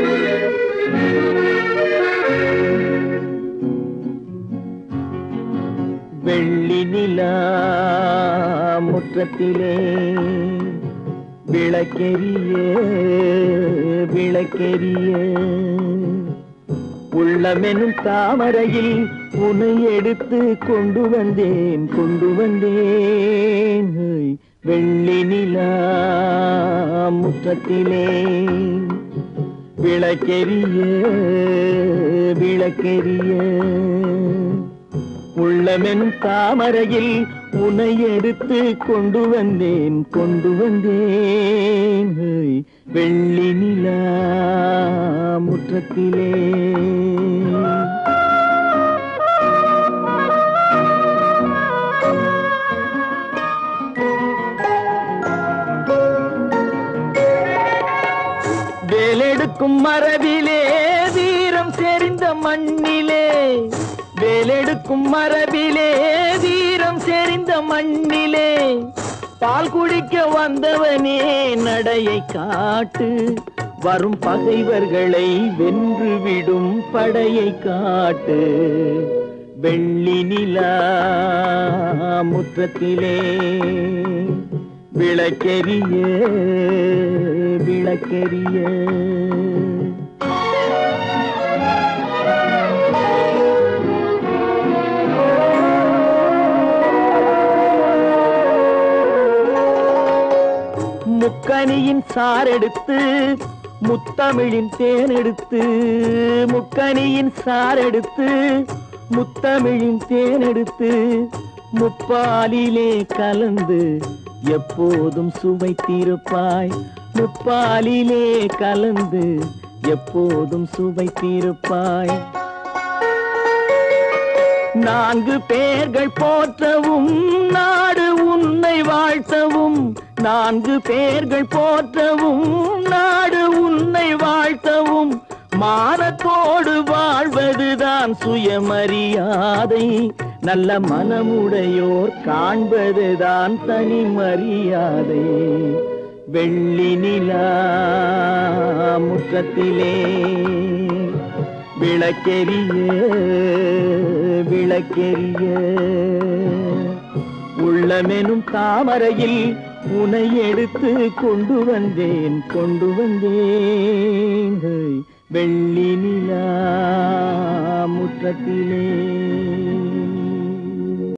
வெள்ளி நிலா முற்றத்திலே விளக்கெரிய விளக்கெரிய உள்ளமெனும் தாமரையில் உன்னை எடுத்து கொண்டு வந்தேன் வெள்ளி நிலா முற்றத்திலே விளக்கெரிய விளக்கெரிய உள்ளமென் தாமரையில் உன்னை எடுத்து கொண்டு வந்தேன் வெள்ளி நிலா முற்றத்திலே. வேலெடுக்கும் மரபிலே வீரம் செறிந்த மண்ணிலே வேலெடுக்கும் மரபிலே வீரம் செறிந்த மண்ணிலே பால் குடிக்க வந்தவனே நடையை காட்டு வரும் பகைவர்களை வென்றுவிடும் படையை காட்டு வெள்ளி நிலா முற்றத்திலே விளக்கெரிய விளக்கெரிய முக்கனியின் சாரெடுத்து முத்தமிழின் தேனெடுத்து முக்கனியின் சாரெடுத்து முத்தமிழின் தேனெடுத்து முப்பாலிலே கலந்து எப்போதும் சுவைத்திருப்பாய் முப்பாலிலே கலந்து எப்போதும் சுவைத்திருப்பாய். 4 பேர்கள் போற்றவும் நாடு உன்னை வாழ்த்தவும் 4 பேர்கள் போற்றவும் நாடு உன்னை வாழ்த்தவும் மானத்தோடு வாழ்வதுதான் சுயமரியாதை நல்ல மனமுடையோர் காண்பதுதான் தனி மரியாதை வெள்ளி நிலா முற்றத்திலே விளக்கெரிய விளக்கெரிய உள்ளமெனும் தாமரையில் உன்னை எடுத்து கொண்டு வந்தேன் வெள்ளி நிலா முற்றத்திலே.